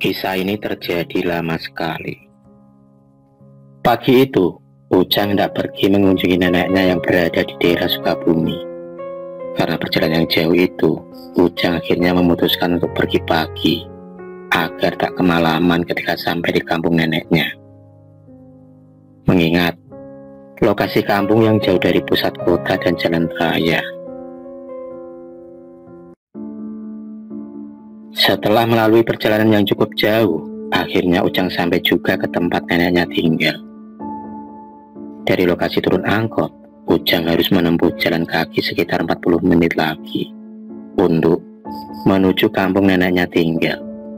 Kisah ini terjadi lama sekali. Pagi itu, Ujang hendak pergi mengunjungi neneknya yang berada di daerah Sukabumi. Karena perjalanan yang jauh itu, Ujang akhirnya memutuskan untuk pergi pagi, agar tak kemalaman ketika sampai di kampung neneknya. Mengingat lokasi kampung yang jauh dari pusat kota dan jalan raya. Setelah melalui perjalanan yang cukup jauh, akhirnya Ujang sampai juga ke tempat neneknya tinggal. Dari lokasi turun angkot, Ujang harus menempuh jalan kaki sekitar 40 menit lagi untuk menuju kampung neneknya tinggal.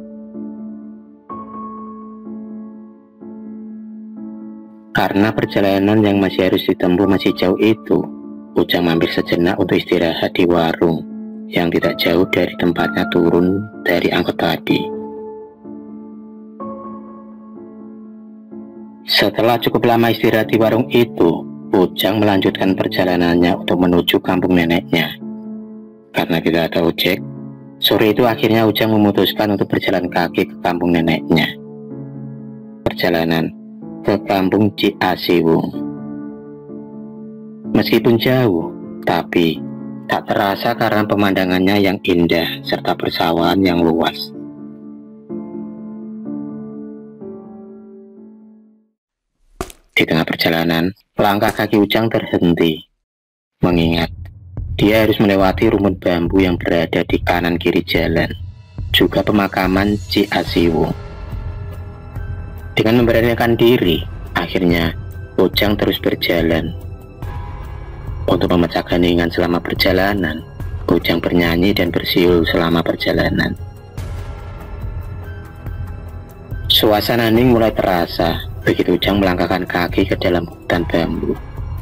Karena perjalanan yang masih harus ditempuh masih jauh itu, Ujang mampir sejenak untuk istirahat di warung yang tidak jauh dari tempatnya turun dari angkot tadi. Setelah cukup lama istirahat di warung itu, Ujang melanjutkan perjalanannya untuk menuju kampung neneknya. Karena tidak ada ojek, sore itu akhirnya Ujang memutuskan untuk berjalan kaki ke kampung neneknya. Perjalanan ke kampung Ciasiwung. Meskipun jauh, tapi tak terasa karena pemandangannya yang indah serta persawahan yang luas. Di tengah perjalanan, langkah kaki Ujang terhenti, mengingat dia harus melewati rumput bambu yang berada di kanan kiri jalan, juga pemakaman Ciasiwung. Dengan memberanikan diri, akhirnya Ujang terus berjalan. Untuk memecahkan keheningan selama perjalanan, Ujang bernyanyi dan bersiul selama perjalanan. Suasana hening mulai terasa begitu Ujang melangkahkan kaki ke dalam hutan bambu.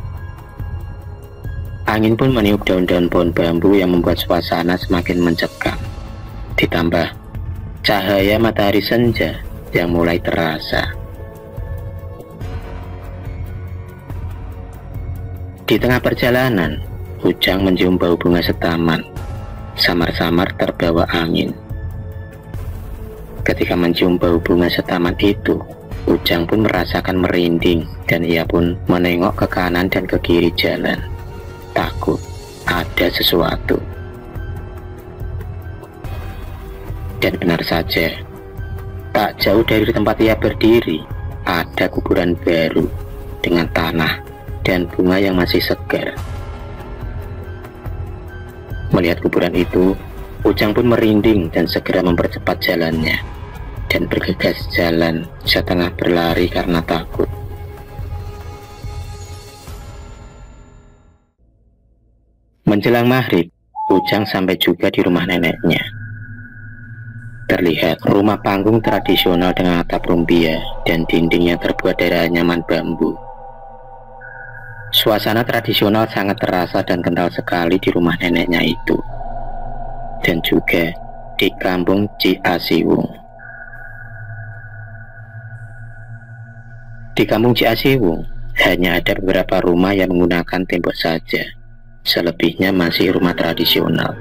Angin pun meniup daun-daun pohon bambu yang membuat suasana semakin mencekam. Ditambah cahaya matahari senja yang mulai terasa. Di tengah perjalanan, Ujang mencium bau bunga setaman, samar-samar terbawa angin. Ketika mencium bau bunga setaman itu, Ujang pun merasakan merinding dan ia pun menengok ke kanan dan ke kiri jalan. Takut ada sesuatu. Dan benar saja, tak jauh dari tempat ia berdiri, ada kuburan baru dengan tanah dan bunga yang masih segar. Melihat kuburan itu, Ujang pun merinding dan segera mempercepat jalannya dan bergegas jalan setengah berlari karena takut. Menjelang maghrib, Ujang sampai juga di rumah neneknya. Terlihat rumah panggung tradisional dengan atap rumbia dan dindingnya terbuat dari anyaman bambu. Suasana tradisional sangat terasa dan kental sekali di rumah neneknya itu, dan juga di kampung Ciasiwung. Di kampung Ciasiwung hanya ada beberapa rumah yang menggunakan tembok saja, selebihnya masih rumah tradisional.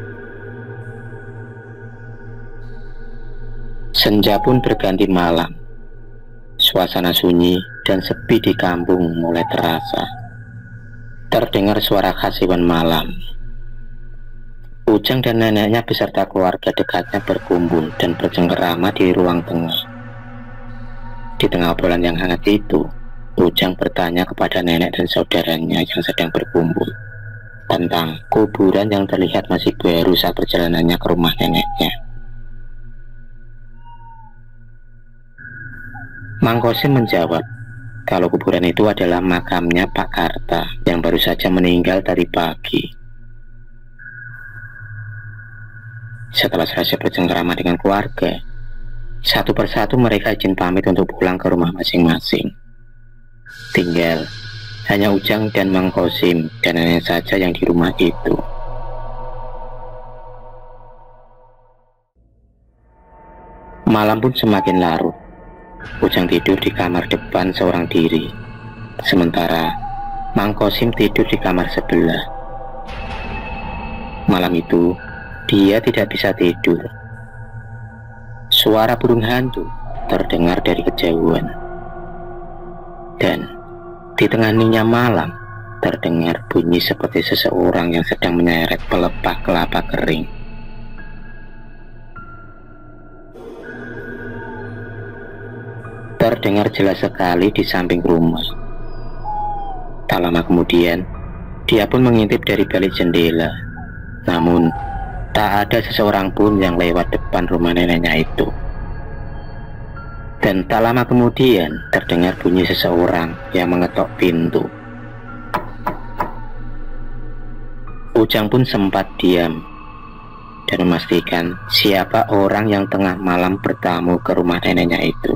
Senja pun berganti malam. Suasana sunyi dan sepi di kampung mulai terasa. Terdengar suara khas hewan malam. Ujang dan neneknya beserta keluarga dekatnya berkumpul dan bercengkerama di ruang tengah. Di tengah obrolan yang hangat itu, Ujang bertanya kepada nenek dan saudaranya yang sedang berkumpul tentang kuburan yang terlihat masih baru saat perjalanannya ke rumah neneknya. Mang Kosim menjawab kalau kuburan itu adalah makamnya Pak Karta yang baru saja meninggal tadi pagi. Setelah selesai bercengkerama dengan keluarga, satu persatu mereka izin pamit untuk pulang ke rumah masing-masing. Tinggal hanya Ujang dan Mang Kosim dan nenek saja yang di rumah itu. Malam pun semakin larut. Ujang tidur di kamar depan seorang diri, sementara Mang Kosim tidur di kamar sebelah. Malam itu dia tidak bisa tidur. Suara burung hantu terdengar dari kejauhan. Dan di tengah hening malam terdengar bunyi seperti seseorang yang sedang menyeret pelepah kelapa kering. Terdengar jelas sekali di samping rumah. Tak lama kemudian, dia pun mengintip dari balik jendela. Namun, tak ada seseorang pun yang lewat depan rumah neneknya itu. Dan tak lama kemudian, terdengar bunyi seseorang yang mengetok pintu. Ujang pun sempat diam dan memastikan siapa orang yang tengah malam bertamu ke rumah neneknya itu.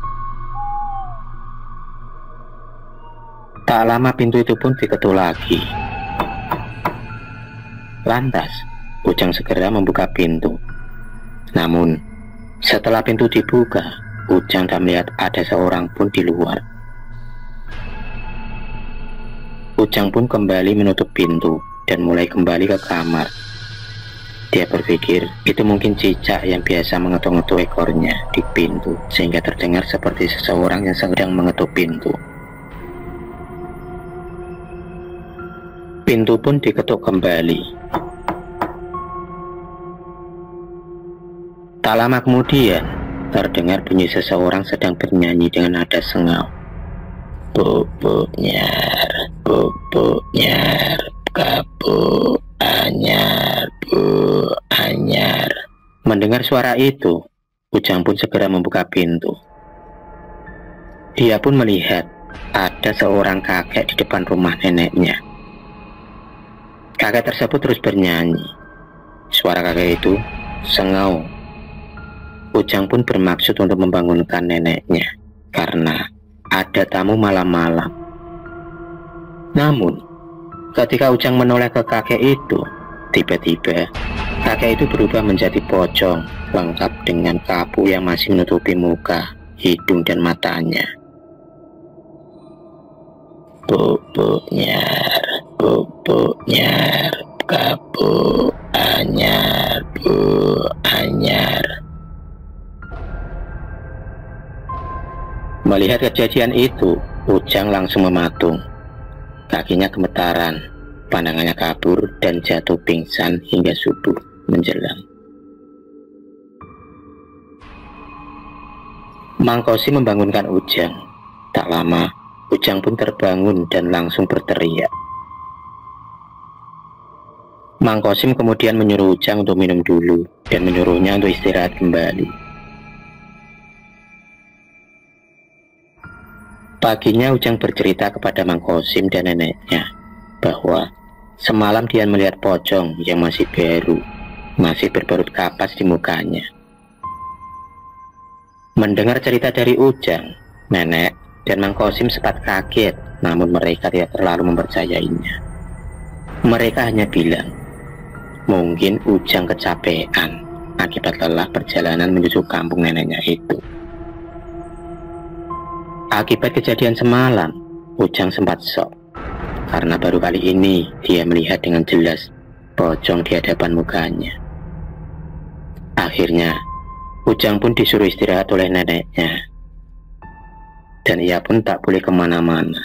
Tak lama pintu itu pun diketuk lagi. Lantas, Ujang segera membuka pintu. Namun, setelah pintu dibuka, Ujang tak melihat ada seorang pun di luar. Ujang pun kembali menutup pintu dan mulai kembali ke kamar. Dia berpikir itu mungkin cicak yang biasa mengetuk-ngetuk ekornya di pintu, sehingga terdengar seperti seseorang yang sedang mengetuk pintu. Pintu pun diketuk kembali. Tak lama kemudian, terdengar bunyi seseorang sedang bernyanyi dengan nada sengau. Bubuk nyar, kabu anyar, bu anyar. Mendengar suara itu, Ujang pun segera membuka pintu. Dia pun melihat ada seorang kakek di depan rumah neneknya. Kakek tersebut terus bernyanyi. Suara kakek itu sengau. Ujang pun bermaksud untuk membangunkan neneknya karena ada tamu malam-malam. Namun, ketika Ujang menoleh ke kakek itu, tiba-tiba kakek itu berubah menjadi pocong, lengkap dengan kapu yang masih menutupi muka, hidung, dan matanya. Bubuk nyar, kabu anyar, bu anyar. Melihat kejadian itu, Ujang langsung mematung. Kakinya gemetaran, pandangannya kabur dan jatuh pingsan hingga subuh menjelang. Mang Kosim membangunkan Ujang. Tak lama, Ujang pun terbangun dan langsung berteriak. Mang Kosim kemudian menyuruh Ujang untuk minum dulu dan menyuruhnya untuk istirahat kembali. Paginya Ujang bercerita kepada Mang Kosim dan neneknya bahwa semalam dia melihat pocong yang masih baru, masih berbalut kapas di mukanya. Mendengar cerita dari Ujang, nenek dan Mang Kosim sempat kaget, namun mereka tidak terlalu mempercayainya. Mereka hanya bilang, mungkin Ujang kecapean akibat lelah perjalanan menuju kampung neneknya itu. Akibat kejadian semalam, Ujang sempat shock karena baru kali ini dia melihat dengan jelas pocong di hadapan mukanya. Akhirnya, Ujang pun disuruh istirahat oleh neneknya, dan ia pun tak boleh kemana-mana.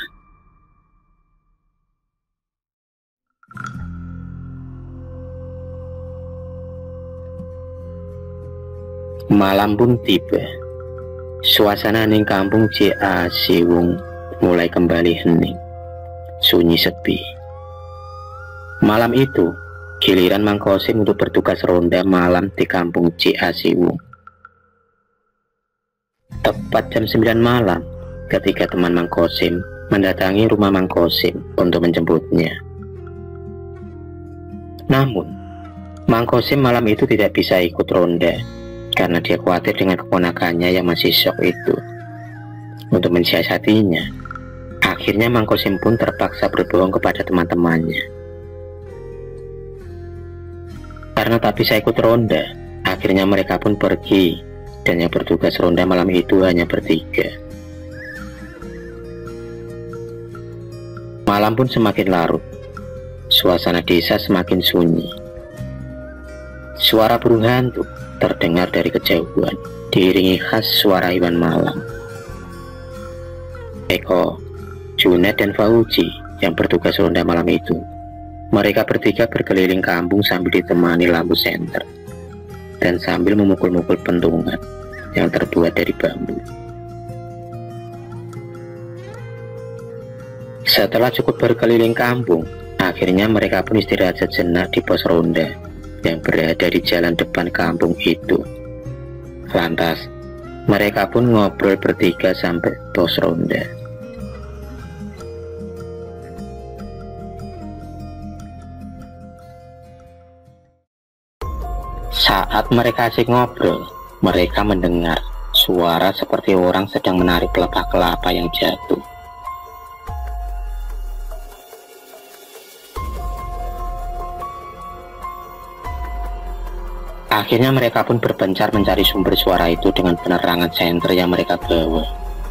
Malam pun tiba. Suasana hening kampung Ciasewung mulai kembali hening, sunyi sepi. Malam itu, giliran Mang Kosim untuk bertugas ronda malam di kampung Ciasewung. Tepat jam 9 malam, ketika teman Mang Kosim mendatangi rumah Mang Kosim untuk menjemputnya. Namun, Mang Kosim malam itu tidak bisa ikut ronda karena dia khawatir dengan keponakannya yang masih syok itu. Untuk mensiasatinya, akhirnya Mang Kosim pun terpaksa berbohong kepada teman-temannya. Karena tak bisa ikut ronda, akhirnya mereka pun pergi, dan yang bertugas ronda malam itu hanya bertiga. Malam pun semakin larut, suasana desa semakin sunyi. Suara burung hantu terdengar dari kejauhan diiringi khas suara hewan malam. Eko, Junet, dan Fauzi yang bertugas ronda malam itu. Mereka bertiga berkeliling kampung sambil ditemani lampu senter dan sambil memukul-mukul pentungan yang terbuat dari bambu. Setelah cukup berkeliling kampung, akhirnya mereka pun istirahat sejenak di pos ronda yang berada di jalan depan kampung itu. Lantas, mereka pun ngobrol bertiga sampai pos ronda. Saat mereka asik ngobrol, mereka mendengar suara seperti orang sedang menarik pelepah kelapa yang jatuh. Akhirnya mereka pun berpencar mencari sumber suara itu dengan penerangan senter yang mereka bawa.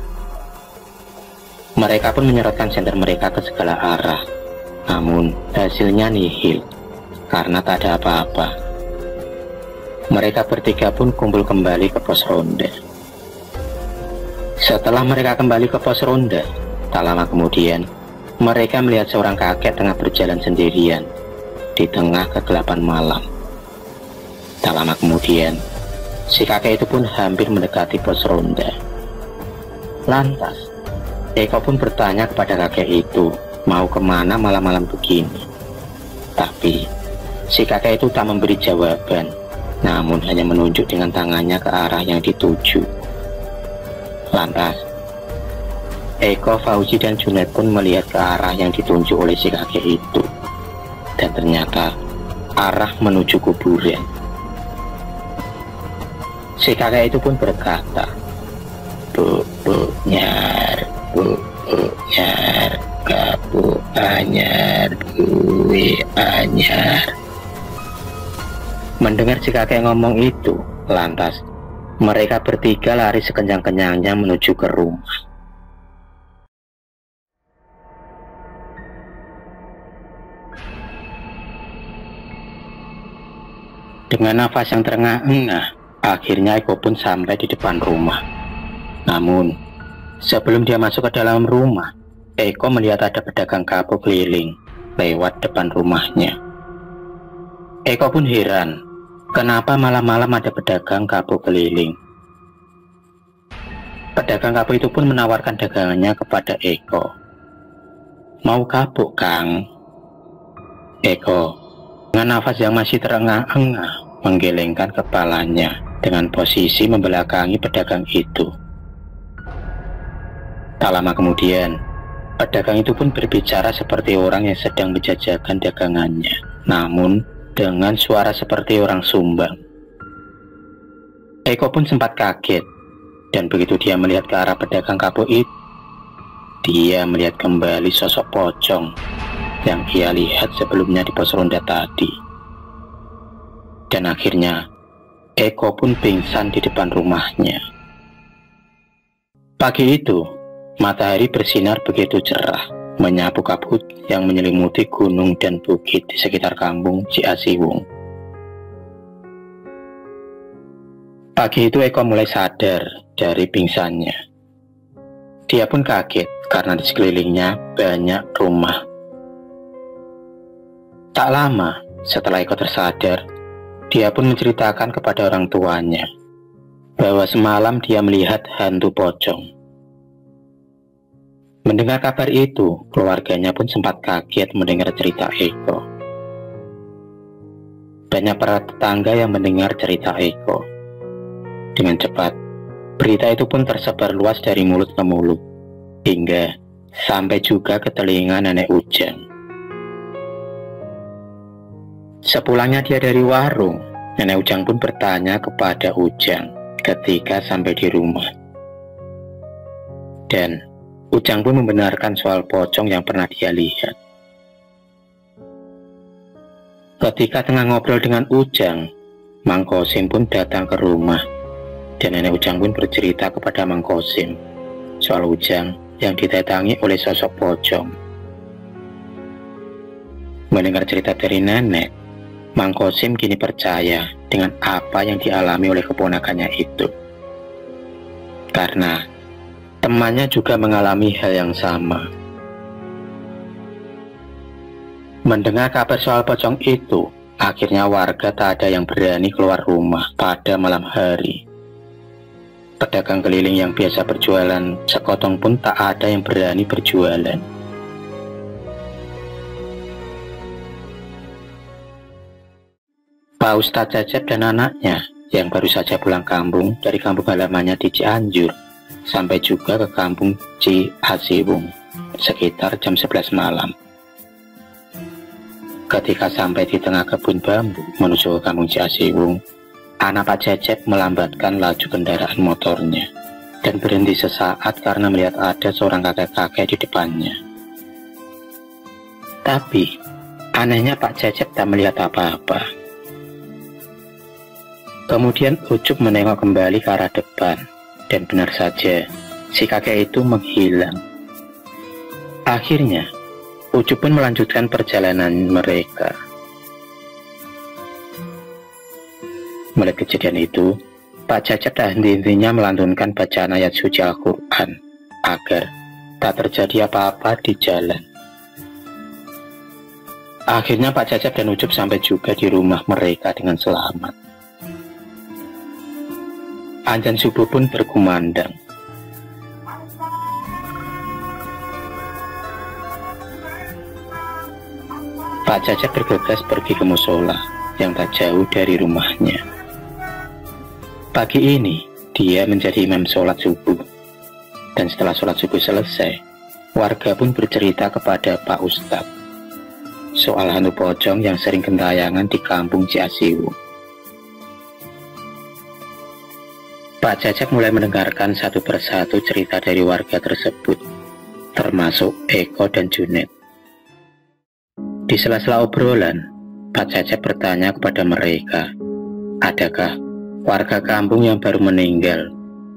Mereka pun menyerotkan senter mereka ke segala arah, namun hasilnya nihil karena tak ada apa-apa. Mereka bertiga pun kumpul kembali ke pos ronda. Setelah mereka kembali ke pos ronda, tak lama kemudian mereka melihat seorang kakek tengah berjalan sendirian di tengah kegelapan malam. Tak lama kemudian, si kakek itu pun hampir mendekati pos ronda. Lantas, Eko pun bertanya kepada kakek itu mau kemana malam-malam begini. Tapi, si kakek itu tak memberi jawaban, namun hanya menunjuk dengan tangannya ke arah yang dituju. Lantas, Eko, Fauzi, dan Junet pun melihat ke arah yang ditunjuk oleh si kakek itu. Dan ternyata, arah menuju kuburan. Si kakek itu pun berkata, Bu nyar, kapu anyar, bui anyar. Mendengar si kakek ngomong itu, lantas mereka bertiga lari sekencang-kencangnya menuju ke rumah. Dengan nafas yang terengah-engah, akhirnya Eko pun sampai di depan rumah. Namun, sebelum dia masuk ke dalam rumah, Eko melihat ada pedagang kapuk keliling lewat depan rumahnya. Eko pun heran, kenapa malam-malam ada pedagang kapuk keliling. Pedagang kapuk itu pun menawarkan dagangannya kepada Eko. Mau kapuk, Kang? Eko, dengan nafas yang masih terengah-engah, menggelengkan kepalanya dengan posisi membelakangi pedagang itu. Tak lama kemudian, pedagang itu pun berbicara seperti orang yang sedang menjajakan dagangannya, namun dengan suara seperti orang Sumbang. Eko pun sempat kaget, dan begitu dia melihat ke arah pedagang kapuk itu, dia melihat kembali sosok pocong yang ia lihat sebelumnya di pos ronda tadi. Dan akhirnya, Eko pun pingsan di depan rumahnya. Pagi itu, matahari bersinar begitu cerah, menyapu kabut yang menyelimuti gunung dan bukit di sekitar kampung Ciasiwung. Pagi itu Eko mulai sadar dari pingsannya. Dia pun kaget karena di sekelilingnya banyak rumah. Tak lama setelah Eko tersadar, dia pun menceritakan kepada orang tuanya bahwa semalam dia melihat hantu pocong. Mendengar kabar itu, keluarganya pun sempat kaget mendengar cerita Eko. Banyak para tetangga yang mendengar cerita Eko. Dengan cepat, berita itu pun tersebar luas dari mulut ke mulut, hingga sampai juga ke telinga Nenek Ujang. Sepulangnya dia dari warung, Nenek Ujang pun bertanya kepada Ujang ketika sampai di rumah. Dan Ujang pun membenarkan soal pocong yang pernah dia lihat. Ketika tengah ngobrol dengan Ujang, Mang Kosim pun datang ke rumah. Dan Nenek Ujang pun bercerita kepada Mang Kosim soal Ujang yang didatangi oleh sosok pocong. Mendengar cerita dari nenek, Mang Kosim kini percaya dengan apa yang dialami oleh keponakannya itu. karena temannya juga mengalami hal yang sama. Mendengar kabar soal pocong itu, akhirnya warga tak ada yang berani keluar rumah pada malam hari. Pedagang keliling yang biasa berjualan sekotong pun tak ada yang berani berjualan. Pak Ustadz Cecep dan anaknya yang baru saja pulang kampung dari kampung halamannya di Cianjur sampai juga ke kampung Ciasihung sekitar jam 11 malam. Ketika sampai di tengah kebun bambu menuju ke kampung Ciasihung, anak Pak Cecep melambatkan laju kendaraan motornya dan berhenti sesaat karena melihat ada seorang kakek-kakek di depannya. Tapi anehnya Pak Cecep tak melihat apa-apa. Kemudian Ucup menengok kembali ke arah depan, dan benar saja si kakek itu menghilang. Akhirnya Ucup pun melanjutkan perjalanan mereka. Melihat kejadian itu, Pak Cecep tak henti-hentinya melantunkan bacaan ayat suci Al-Quran agar tak terjadi apa-apa di jalan. Akhirnya Pak Cecep dan Ucup sampai juga di rumah mereka dengan selamat. Azan subuh pun berkumandang. Pak Cecep bergegas pergi ke musola yang tak jauh dari rumahnya. Pagi ini, dia menjadi imam sholat subuh. Dan setelah sholat subuh selesai, warga pun bercerita kepada Pak Ustadz soal hantu pocong yang sering gentayangan di kampung Ciasihung. Pak Cecep mulai mendengarkan satu persatu cerita dari warga tersebut, termasuk Eko dan Junet. Di sela-sela obrolan, Pak Cecep bertanya kepada mereka, adakah warga kampung yang baru meninggal?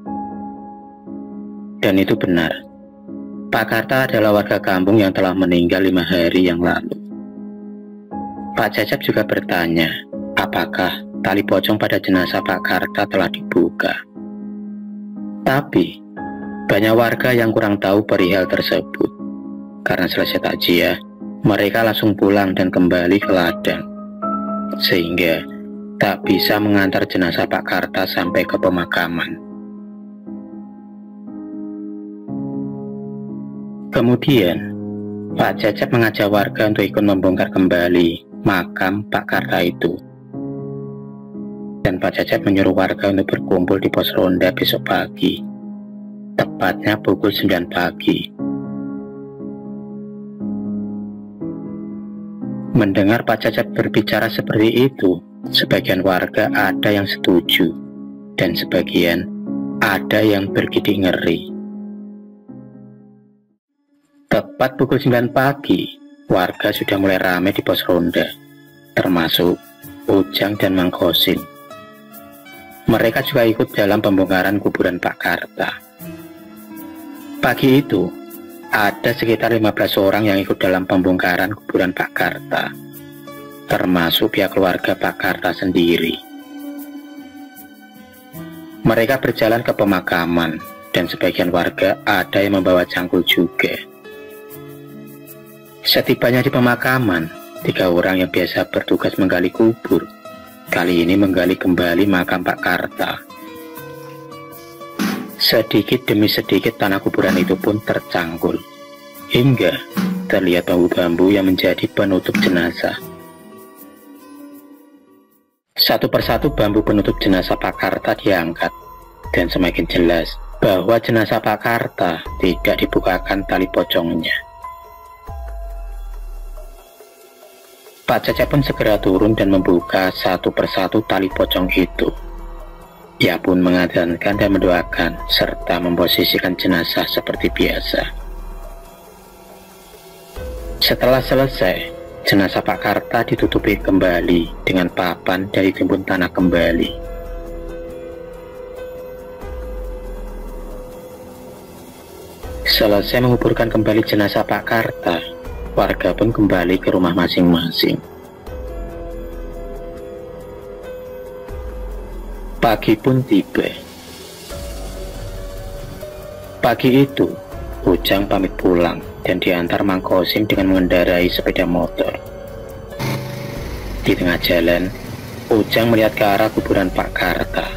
Dan itu benar. Pak Karta adalah warga kampung yang telah meninggal 5 hari yang lalu. Pak Cecep juga bertanya, apakah tali pocong pada jenazah Pak Karta telah dibuka? Tapi banyak warga yang kurang tahu perihal tersebut. Karena selesai takziah, mereka langsung pulang dan kembali ke ladang, sehingga tak bisa mengantar jenazah Pak Karta sampai ke pemakaman. Kemudian Pak Cecep mengajak warga untuk ikut membongkar kembali makam Pak Karta itu. Dan Pak Cecep menyuruh warga untuk berkumpul di pos ronda besok pagi, tepatnya pukul 9 pagi. Mendengar Pak Cecep berbicara seperti itu, sebagian warga ada yang setuju, dan sebagian ada yang bergidik ngeri. Tepat pukul 9 pagi, warga sudah mulai ramai di pos ronda, termasuk Ujang dan Mang Kosim. Mereka juga ikut dalam pembongkaran kuburan Pak Karta. Pagi itu, ada sekitar 15 orang yang ikut dalam pembongkaran kuburan Pak Karta, termasuk pihak keluarga Pak Karta sendiri. Mereka berjalan ke pemakaman, dan sebagian warga ada yang membawa cangkul juga. Setibanya di pemakaman, 3 orang yang biasa bertugas menggali kubur kali ini menggali kembali makam Pak Karta. Sedikit demi sedikit tanah kuburan itu pun tercangkul, hingga terlihat bambu-bambu yang menjadi penutup jenazah. Satu persatu bambu penutup jenazah Pak Karta diangkat, dan semakin jelas bahwa jenazah Pak Karta tidak dibukakan tali pocongnya. Pak Cecep pun segera turun dan membuka satu persatu tali pocong itu. Ia pun mengadzankan dan mendoakan, serta memposisikan jenazah seperti biasa. Setelah selesai, jenazah Pak Karta ditutupi kembali dengan papan dan ditimbun tanah kembali. Selesai menguburkan kembali jenazah Pak Karta, warga pun kembali ke rumah masing-masing. Pagi pun tiba. Pagi itu, Ujang pamit pulang dan diantar Mang Kosim dengan mengendarai sepeda motor. Di tengah jalan, Ujang melihat ke arah kuburan Pak Karta.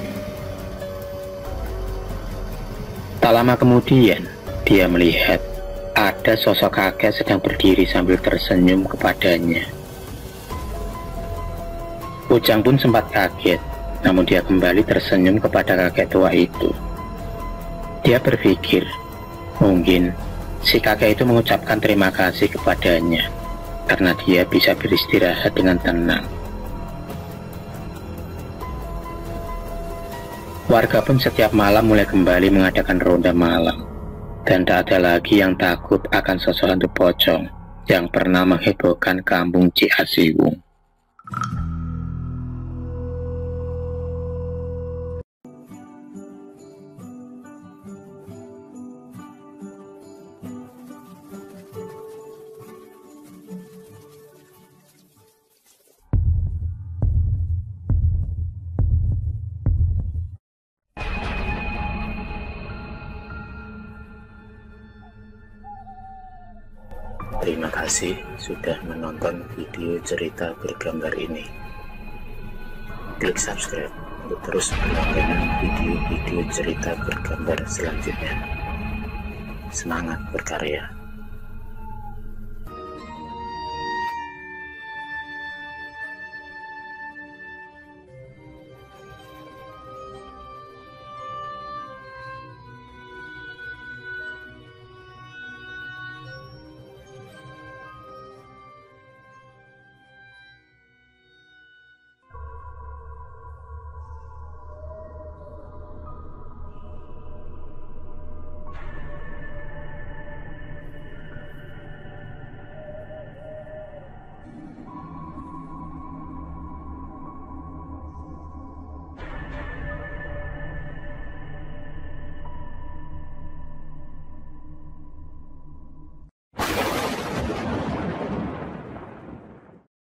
Tak lama kemudian, dia melihat ada sosok kakek sedang berdiri sambil tersenyum kepadanya. Ujang pun sempat kaget, namun dia kembali tersenyum kepada kakek tua itu. Dia berpikir, mungkin si kakek itu mengucapkan terima kasih kepadanya, karena dia bisa beristirahat dengan tenang. Warga pun setiap malam mulai kembali mengadakan ronda malam, dan tak ada lagi yang takut akan sosok hantu pocong yang pernah menghebohkan kampung Ciasiwung. Terima kasih sudah menonton video cerita bergambar ini. Klik subscribe untuk terus berlangganan video-video cerita bergambar selanjutnya. Semangat berkarya.